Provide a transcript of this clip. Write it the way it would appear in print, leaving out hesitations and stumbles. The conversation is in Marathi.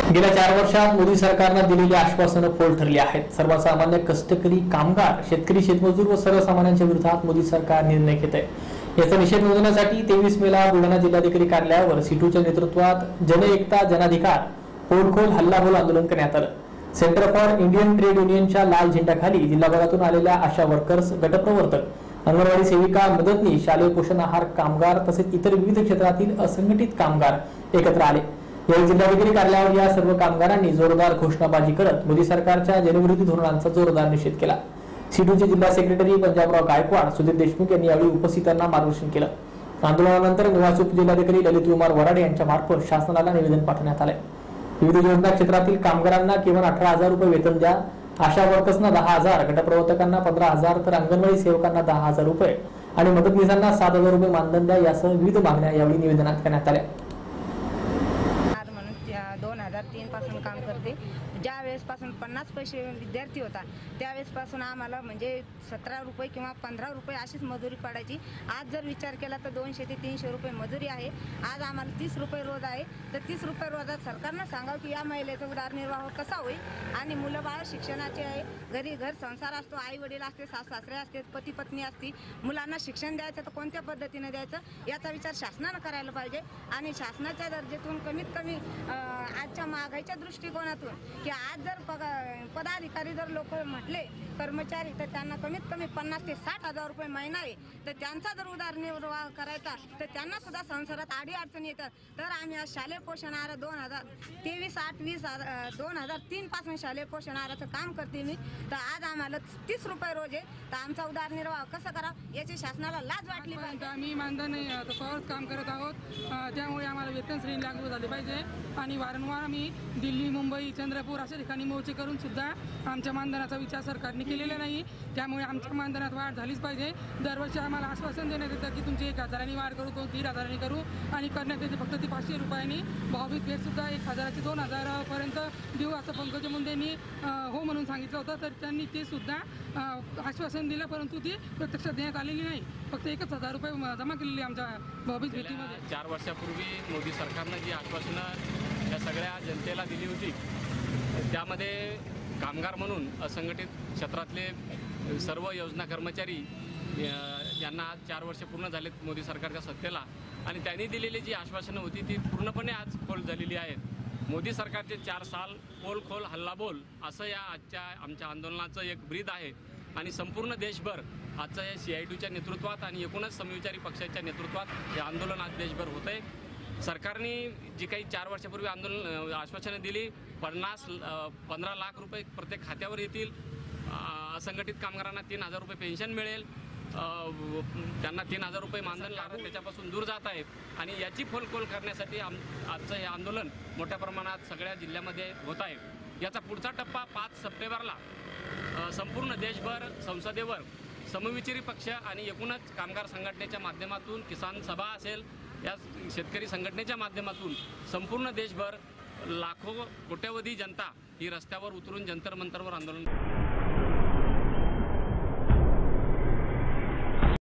गेल्या 4 वर्षात मोदी सरकारने दिलेली आश्वासनं फोल ठरली आहेत। सर्वसामान्य कष्टकरी कामगार, शेतकरी, शेतमजूर व सर्वसामान्यांच्या विरोधात मोदी सरकार निर्णय घेत आहे। याचा निषेध नोंदवण्यासाठी 23 मेला बुलढाणा जिल्हाधिकारी कार्यालयावर सीटूच्या नेतृत्वात जन एकता जनाधिकार पोलखोल हल्लाबोल आंदोलन करण्यात आलं। सेंटर फॉर इंडियन ट्रेड युनियनच्या लाल झेंड्याखाली जिल्हाभरातून आलेल्या आशा वर्कर्स, गटप्रवर्तक, अंगणवाडी सेविका, मदतनीस, शालेय पोषण आहार कामगार तसेच इतर विविध क्षेत्रातील असंघटित कामगार एकत्र आले। यावेळी जिल्हाधिकारी कार्यालयावर या सर्व कामगारांनी जोरदार घोषणाबाजी करत मोदी सरकारच्या जनविरोधी धोरणांचा जोरदार निषेध केला। सीटूचे जिल्हा सेक्रेटरी पंजाबराव गायकवाड, सुधीर देशमुख यांनी यावेळी उपस्थितांना मार्गदर्शन केलं। आंदोलनानंतर निवासी उपजिल्हाधिकारी ललित कुमार वराडे यांच्या मार्फत शासनाला निवेदन पाठवण्यात आले। विविध योजना क्षेत्रातील कामगारांना केवळ 18,000 रुपये वेतन द्या, आशा वर्कर्सना 10,000, गटप्रवर्तकांना 15,000 तर अंगणवाडी सेवकांना 10,000 रुपये आणि मदतनीसांना 7,000 रुपये मानधन द्या यासह विविध मागण्या यावेळी निवेदनात करण्यात आल्या। 2003 पासून काम करते। ज्या वेळेसपासून 50 पैसे विद्यार्थी होता त्यावेळेसपासून आम्हाला म्हणजे 17 रुपये किंवा 15 रुपये अशीच मजुरी पडायची। आज जर विचार केला तर 200 ते 300 रुपये मजुरी आहे। आज आम्हाला 30 रुपये रोज आहे। तर 30 रुपये रोजात सरकारनं सांगावं की या महिलेचा उदरनिर्वाह कसा होईल आणि मुलं बाळ शिक्षणाचे आहे, घरी घर संसार असतो, आई वडील असते, सासरे असते, पती पत्नी असते, मुलांना शिक्षण द्यायचं तर कोणत्या पद्धतीने द्यायचं याचा विचार शासनानं करायला पाहिजे। आणि शासनाच्या दर्जेतून कमीत कमी आजच्या महागाईच्या दृष्टिकोनातून की आज जर पदाधिकारी जर लोक म्हटले कर्मचारी तर त्यांना कमीत कमी 50 ते 60,000 रुपये महिना आहे। तर त्यांचा जर उदरनिर्वाह करायचा तर त्यांना सुद्धा संसारात अडचणी येतात। तर आम्ही आज शालेय पोषण आहार 2023 पासून शालेय पोषण आहाराचं काम करते मी। तर आज आम्हाला 30 रुपये रोज आहे। तर आमचा उदरनिर्वाह कसं करा याची शासनाला लाज वाटली पाहिजे। आम्ही मानधन स्वतःच काम करत आहोत, त्यामुळे आम्हाला वेतन श्रेणी लागू झाली पाहिजे। आणि वारंवार आम्ही दिल्ली, मुंबई, चंद्रपूर अशा ठिकाणी मोर्चे करून सुद्धा आमच्या मानधनाचा विचार सरकारने केलेला नाही। त्यामुळे आमच्या मानधनात वाढ झालीच पाहिजे। दरवर्षी आम्हाला आश्वासन देण्यात येतं की तुमची 1,000 वाढ करू, 1,500 करू आणि करण्यात येते फक्त ती 500 रुपयांनी। भाऊबीज भेट सुद्धा 1,000 ते 2,000 पर्यंत देऊ असं पंकजा मुंडेंनी हो म्हणून सांगितलं होतं। तर त्यांनी ते सुद्धा आश्वासन दिलं, परंतु ती प्रत्यक्षात देण्यात आलेली नाही। फक्त 1,000 रुपये जमा केलेली आमच्या भाऊबीज भेटीमध्ये। 4 वर्षापूर्वी मोदी सरकारनं जी आश्वासनं या सगळ्या जनतेला दिली होती त्यामध्ये कामगार म्हणून असंघटित क्षेत्रातले सर्व योजना कर्मचारी यांना 4 वर्ष पूर्ण झालेत मोदी सरकारच्या सत्तेला आणि त्यांनी दिलेली जी आश्वासनं होती ती पूर्णपणे आज फोल झालेली आहेत। मोदी सरकारचे 4 साल पोल खोल हल्लाबोल असं या आजच्या आमच्या आंदोलनाचं एक ब्रीद आहे। आणि संपूर्ण देशभर आजच्या या CITUच्या नेतृत्वात आणि एकूणच समविचारी पक्षाच्या नेतृत्वात हे आंदोलन आज देशभर होत आहे। सरकारने जी काही 4 वर्षापूर्वी आंदोलन आश्वासनं दिली, 15 लाख रुपये प्रत्येक खात्यावर येतील, असंघटित कामगारांना 3,000 रुपये पेन्शन मिळेल, त्यांना 3,000 रुपये मानधन लागत त्याच्यापासून दूर जात आहेत। आणि याची फोलखोल करण्यासाठी आजचं हे आंदोलन मोठ्या प्रमाणात सगळ्या जिल्ह्यामध्ये होत आहे। याचा पुढचा टप्पा 5 सप्टेंबरला संपूर्ण देशभर संसदेवर समविचारी पक्ष आणि एकूणच कामगार संघटनेच्या माध्यमातून, किसान सभा असेल, या शेतकरी संघटनेच्या माध्यमातून संपूर्ण देशभर लाखो कोट्यवधी जनता ही रस्त्यावर उतरून जंतर मंतरवर आंदोलन